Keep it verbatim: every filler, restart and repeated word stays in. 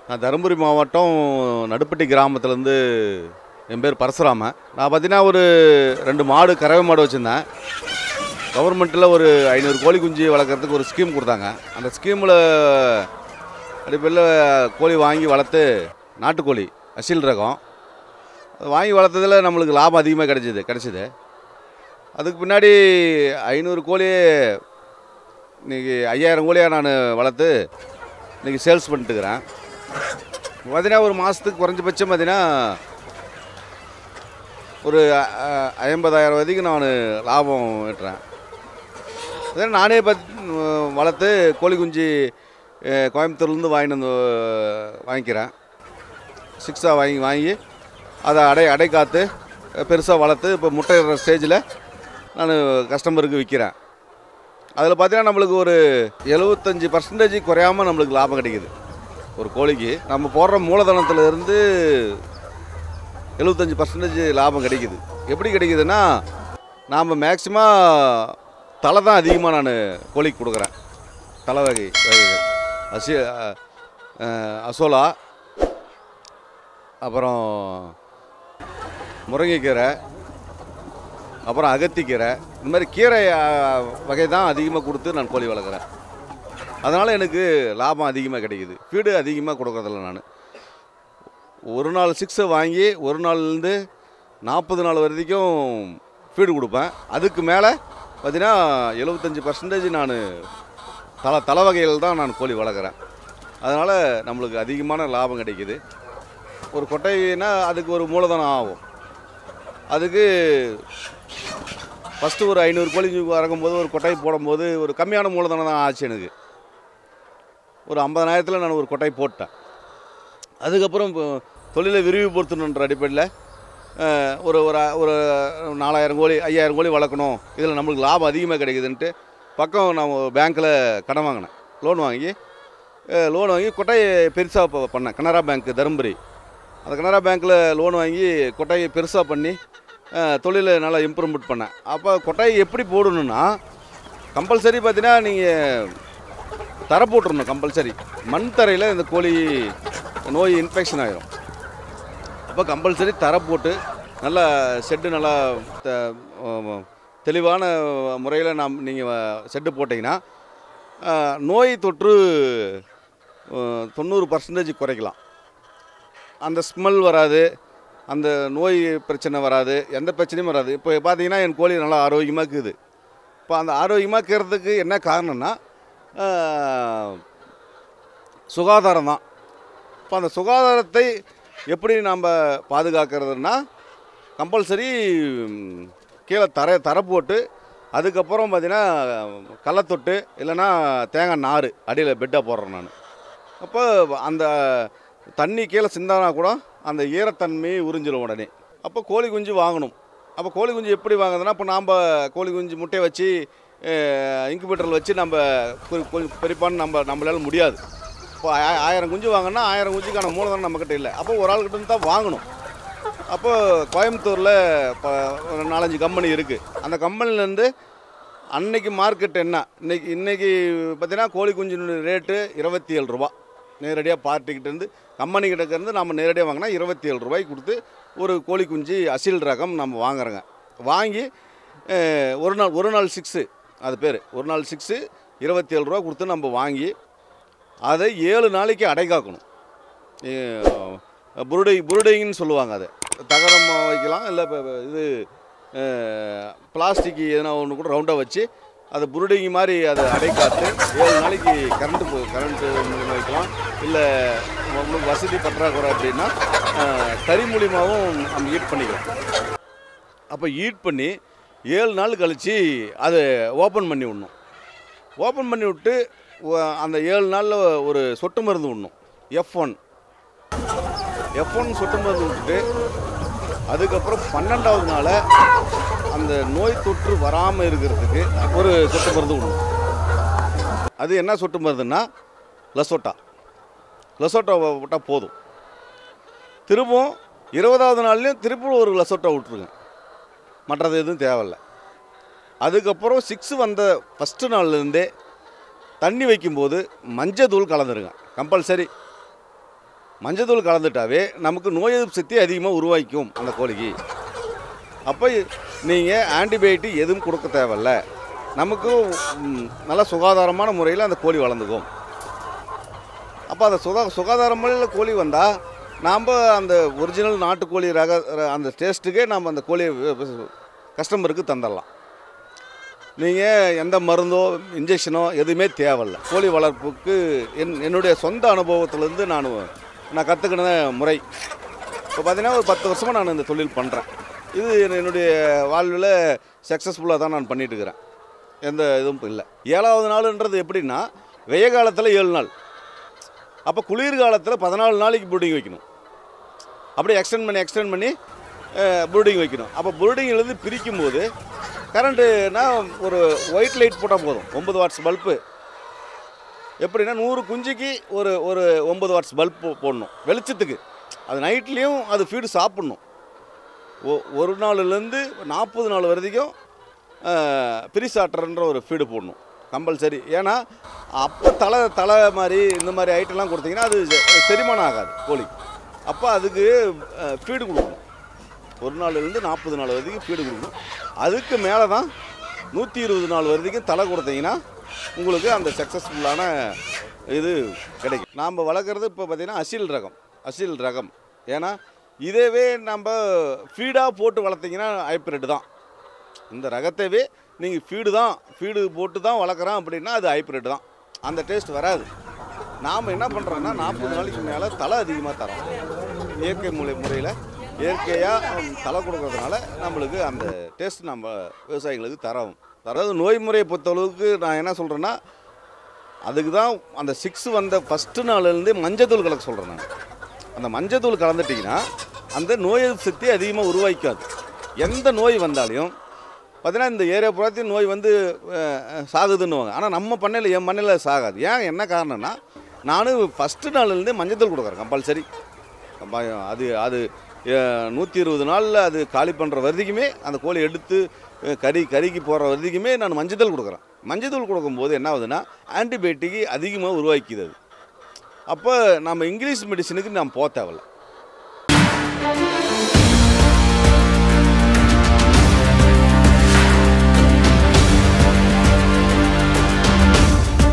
நான் தருமபுரி மாவட்டம் நடுப்பட்டி கிராமத்துலேருந்து என் பேர் பரசுராம. நான் பார்த்தீங்கன்னா ஒரு ரெண்டு மாடு கறவை மாடு வச்சுருந்தேன். கவர்மெண்ட்டில் ஒரு ஐநூறு கோழி குஞ்சு வளர்க்குறதுக்கு ஒரு ஸ்கீம் கொடுத்தாங்க. அந்த ஸ்கீமில் அடிப்படையில் கோழி வாங்கி வளர்த்து நாட்டுக்கோழி அசீல் ரகம் வாங்கி வளர்த்ததில் நம்மளுக்கு லாபம் அதிகமாக கிடைச்சிது கிடச்சிது அதுக்கு பின்னாடி ஐநூறு கோழி இன்றைக்கி ஐயாயிரம் கோழியாக நான் வளர்த்து இன்றைக்கி சேல்ஸ் பண்ணிட்டுக்கிறேன். பார்த்தீங்கன்னா ஒரு மாதத்துக்கு குறைஞ்சபட்சம் பார்த்தீங்கன்னா ஒரு ஐம்பதாயிரம் வரைக்கும் நான் லாபம் ஈட்டுறேன். அதே நானே பார்த்து வளர்த்து கோழி குஞ்சு கோயம்புத்தூர்லேருந்து வாங்கிட்டு வந்து வாங்கிக்கிறேன். சிக்ஸாக வாங்கி வாங்கி அதை அடை அடை காத்து பெருசாக வளர்த்து இப்போ முட்டையிடுற ஸ்டேஜில் நான் கஸ்டமருக்கு விற்கிறேன். அதில் பார்த்தீங்கன்னா நம்மளுக்கு ஒரு எழுபத்தஞ்சி பர்சன்டேஜ் குறையாமல் நம்மளுக்கு லாபம் கிடைக்கிது. ஒரு கோழிக்கு நம்ம போடுற மூலதனத்துலேருந்து எழுபத்தஞ்சி பர்சன்டேஜ் லாபம் கிடைக்கிது. எப்படி கிடைக்குதுன்னா நாம் மேக்சிமம் தலை தான் அதிகமாக நான் கோழிக்கு கொடுக்குறேன். தலை வகை வகைகள் அசி அசோலா, அப்புறம் முருங்கைக்கீரை, அப்புறம் அகத்திக்கீரை, இந்த மாதிரி கீரை வகை தான் அதிகமாக கொடுத்து நான் கோழி வளர்க்குறேன். அதனால் எனக்கு லாபம் அதிகமாக கிடைக்கிது. ஃபீடு அதிகமாக கொடுக்குறதில்ல. நான் ஒரு நாள் சிக்ஸை வாங்கி ஒரு நாள்லேருந்து நாற்பது நாள் வரைக்கும் ஃபீடு கொடுப்பேன். அதுக்கு மேலே பார்த்தீங்கன்னா எழுபத்தஞ்சி பர்சன்டேஜ் நான் தலை தலை வகையில் தான் நான் கோழி வளர்க்குறேன். அதனால் நம்மளுக்கு அதிகமான லாபம் கிடைக்கிது. ஒரு கொட்டைனா அதுக்கு ஒரு மூலதனம் ஆகும். அதுக்கு ஃபஸ்ட்டு ஒரு ஐநூறு கோழி இறங்கும்போது ஒரு கொட்டை போடும்போது ஒரு கம்மியான மூலதனம் தான் ஆச்சு. எனக்கு ஒரு ஐம்பதனாயிரத்தில் நான் ஒரு கொட்டை போட்டேன். அதுக்கப்புறம் தொழிலை விரிவுபடுத்தணுன்ற அடிப்படையில் ஒரு ஒரு நாலாயிரம் கோழி ஐயாயிரம் கோழி வளர்க்கணும், இதில் நம்மளுக்கு லாபம் அதிகமாக கிடைக்குதுன்ட்டு பக்கம் நான் பேங்க்கில் கடன் வாங்கினேன். லோன் வாங்கி லோன் வாங்கி கொட்டையை பெருசாக பண்ணேன். கனரா பேங்க் தருமபுரி, அந்த கனரா பேங்க்கில் லோன் வாங்கி கொட்டையை பெருசாக பண்ணி தொழிலை நல்லா இம்ப்ரூவ்மெண்ட் பண்ணேன். அப்போ கொட்டையை எப்படி போடணுன்னா கம்பல்சரி பார்த்தீங்கன்னா நீங்கள் தரை போட்டுருணும். கம்பல்சரி மண் தரையில் இந்த கோழி நோய் இன்ஃபெக்ஷன் ஆகிரும். அப்போ கம்பல்சரி தரை போட்டு நல்லா ஷெட்டு நல்லா தெளிவான முறையில் நாம் நீங்கள் ஷெட்டு போட்டிங்கன்னா நோய் தொற்று தொண்ணூறு பர்சன்டேஜ் குறைக்கலாம். அந்த ஸ்மெல் வராது, அந்த நோய் பிரச்சனை வராது, எந்த பிரச்சனையும் வராது. இப்போ பார்த்தீங்கன்னா என் கோழி நல்லா ஆரோக்கியமாக இருக்குது. இப்போ அந்த ஆரோக்கியமாக இருக்கிறதுக்கு என்ன காரணம்னா சுகாதாரம் தான். இப்போ அந்த சுகாதாரத்தை எப்படி நாம் பாதுகாக்கிறதுனா கம்பல்சரி கீழே தரை தரை போட்டு அதுக்கப்புறம் பார்த்திங்கன்னா களத்தொட்டு இல்லைன்னா தேங்காய் நார் அடியில் பெட்டாக போடுறேன் நான். அப்போ அந்த தண்ணி கீழே சிந்தானா கூட அந்த ஈரத்தன்மையை உறிஞ்சிடும் உடனே. அப்போ கோழி குஞ்சு வாங்கணும். அப்போ கோழி குஞ்சு எப்படி வாங்குதுன்னா இப்போ நாம் கோழி குஞ்சு முட்டையை வச்சு இன்குபேட்டரில் வச்சு நம்ம பெரிப்பான்னு நம்ம நம்மளால முடியாது. இப்போ ஆயிரம் குஞ்சு வாங்கினா ஆயிரம் குஞ்சுக்கான மூலதனம் நம்மக்கிட்ட இல்லை. அப்போ ஒரு ஆள்கிட்ட தான் வாங்கணும். அப்போ கோயம்புத்தூரில் இப்போ ஒரு நாலஞ்சு கம்பெனி இருக்குது. அந்த கம்பெனிலேருந்து அன்னைக்கு மார்க்கெட் என்ன இன்றைக்கி இன்றைக்கி பார்த்தீங்கன்னா கோழி குஞ்சு ரேட்டு இருபத்தி ஏழு ரூபா. நேரடியாக பார்ட்டிக்கிட்டேருந்து கம்பெனிக்கிட்டேருந்து நம்ம நேரடியாக வாங்கினா இருபத்தி ஏழு ரூபாய்க்கு கொடுத்து ஒரு கோழி குஞ்சு அசீல் ரகம் நம்ம வாங்குறோங்க. வாங்கி ஒரு நாள் ஒரு நாள் சிக்ஸு அது பேர் ஒரு நாள் சிக்ஸு இருபத்தி ஏழு ரூபா கொடுத்து நம்ம வாங்கி அதை ஏழு நாளைக்கு அடை காக்கணும். புருடை புருடைங்கன்னு சொல்லுவாங்க. அதை தகரம் வைக்கலாம், இல்லை இது பிளாஸ்டிக் எதனா ஒன்று கூட ரவுண்டாக வச்சு அதை புருடைங்க மாதிரி அதை அடை காத்து ஏழு நாளைக்கு கரண்ட்டு கரண்ட்டு மூலிமா வைக்கலாம். இல்லை உங்களுக்கு வசதி பற்றாக்குறை அப்படின்னா கறி மூலிமாவும் நம்ம ஹீட் பண்ணிக்கலாம். அப்போ ஹீட் பண்ணி ஏழு நாள் கழித்து அதை ஓப்பன் பண்ணி விடணும். ஓப்பன் பண்ணி விட்டு அந்த ஏழு நாளில் ஒரு சொட்டு மருந்து விடணும். எஃப் ஒன் எஃப் ஒன் சொட்டு மருந்து விட்டுட்டு அதுக்கப்புறம் பன்னெண்டாவது நாள் அந்த நோய் தொற்று வராமல் இருக்கிறதுக்கு ஒரு சொட்டு மருந்து விடணும். அது என்ன சொட்டு மருந்துன்னா லசோட்டா. லசோட்டா விட்டால் போதும். திரும்பவும் இருபதாவது நாள்லேயும் திரும்ப ஒரு லசோட்டா விட்டுருங்க. மற்றது எதுவும் தேவையில்லை. அதுக்கப்புறம் சிக்ஸு வந்த ஃபஸ்ட்டு நாள்லேருந்தே தண்ணி வைக்கும்போது மஞ்சள் தூள் கலந்துருங்க கம்பல்சரி. மஞ்சத்தூள் கலந்துட்டாவே நமக்கு நோய் எதிர்ப்பு சக்தி அதிகமாக உருவாக்கும் அந்த கோழிக்கு. அப்போ நீங்கள் ஆன்டிபயோட்டிக் எதுவும் கொடுக்க தேவையில்ல, நமக்கு நல்ல சுகாதாரமான முறையில் அந்த கோழி வளர்ந்துக்கும். அப்போ அந்த சுகா சுகாதார முறையில் கோழி வந்தால் நாம் அந்த ஒரிஜினல் நாட்டுக்கோழி ரக அந்த டேஸ்ட்டுக்கே நாம் அந்த கோழியை கஸ்டமருக்கு தந்துடலாம். நீங்கள் எந்த மருந்தோ இன்ஜெக்ஷனோ எதுவுமே தேவையில்லை. கோழி வளர்ப்புக்கு என் என்னுடைய சொந்த அனுபவத்திலேருந்து நான் நான் கற்றுக்கின முறை. இப்போ பார்த்தீங்கன்னா ஒரு பத்து வருஷமாக நான் இந்த தொழில் பண்ணுறேன். இது என்னுடைய வாழ்வில் சக்ஸஸ்ஃபுல்லாக தான் நான் பண்ணிகிட்ருக்கிறேன். எந்த இதுவும் இல்லை. ஏழாவது நாளுன்றது எப்படின்னா வெய்ய காலத்தில் ஏழு நாள், அப்போ குளிர்காலத்தில் பதினாலு நாளைக்கு ப்ரூடிங் வைக்கணும். அப்படியே எக்ஸ்டெண்ட் பண்ணி எக்ஸ்டெண்ட் பண்ணி ப்ரூடிங் வைக்கணும். அப்போ ப்ரூடிங்லேருந்து பிரிக்கும் போது கரண்ட்டுனா ஒரு ஒயிட் லைட் போட்டால் போதும். ஒம்பது வாட்ஸ் பல்ப்பு எப்படின்னா நூறு குஞ்சுக்கு ஒரு ஒரு ஒம்பது வாட்ஸ் பல்ப் போடணும் வெளிச்சத்துக்கு. அது நைட்லேயும் அது ஃபீடு சாப்பிட்ணும். ஒ ஒரு நாள்லேருந்து நாற்பது நாள் வரைக்கும் பிரிசாட்டர்ன்ற ஒரு ஃபீடு போடணும் கம்பல்சரி. ஏன்னா அப்போ தலை தலை மாதிரி இந்த மாதிரி ஐட்டம்லாம் கொடுத்தீங்கன்னா அது செரிமானம் ஆகாது கோழி. அப்போ அதுக்கு ஃபீடு கொடுக்கணும். ஒரு நாள்லேருந்து நாற்பது நாள் வரைக்கும் ஃபீடு கொடுக்கணும். அதுக்கு மேலே தான் நூற்றி இருபது நாள் வரைக்கும் தலை கொடுத்தீங்கன்னா உங்களுக்கு அந்த சக்ஸஸ்ஃபுல்லான இது கிடைக்கும். நாம் வளர்க்குறது இப்போ பார்த்திங்கன்னா அசீல் ரகம் அசீல் ரகம். ஏன்னா இதேவே நம்ம ஃபீடாக போட்டு வளர்த்திங்கன்னா ஹைப்ரிட் தான். இந்த ரகத்தைவே நீங்கள் ஃபீடு தான் ஃபீடு போட்டு தான் வளர்க்குறோம் அப்படின்னா அது ஹைப்ரிட் தான். அந்த டேஸ்ட் வராது. நாம் என்ன பண்ணுறோன்னா நாற்பது நாளைக்கு மேலே தலை அதிகமாக தரோம். இயற்கை முறை முறையில் இயற்கையாக தலை கொடுக்கறதுனால நம்மளுக்கு அந்த டேஸ்ட் நம்ம விவசாயிகளுக்கு தரோம். அதாவது நோய் முறையை பொறுத்தளவுக்கு நான் என்ன சொல்கிறேன்னா அதுக்கு தான் அந்த சிக்ஸ் வந்த ஃபஸ்ட்டு நாள்லேருந்தே மஞ்சத்தூள் கலக்க சொல்கிறேன். நான் அந்த மஞ்சத்தூள் கலந்துட்டிங்கன்னா அந்த நோய் எதிர்ப்பு சக்தி அதிகமாக உருவாக்காது. எந்த நோய் வந்தாலையும் பார்த்தீங்கன்னா இந்த ஏரியா புறத்தையும் நோய் வந்து சாகுதுன்னுவாங்க. ஆனால் நம்ம பண்ணையில் என் மண்ணில் சாகாது. ஏன் என்ன காரணம்னா நானும் ஃபஸ்ட்டு நாள்லேருந்தே மஞ்சத்தூள் கொடுக்குறேன் கம்பல்சரி. அது அது நூற்றி இருபது நாளில் அது காலி பண்ணுற வரைக்குமே அந்த கோழி எடுத்து கறி கறிக்கு போகிற வரைக்குமே நான் மஞ்சத்தூள் கொடுக்குறேன். மஞ்சத்தூள் கொடுக்கும்போது என்ன ஆகுதுன்னா ஆன்டிபயோட்டிக் அதிகமாக உருவாக்கிது அது. அப்போ நம்ம இங்கிலீஷ் மெடிசனுக்கு நாம் போக தேவையில்ல.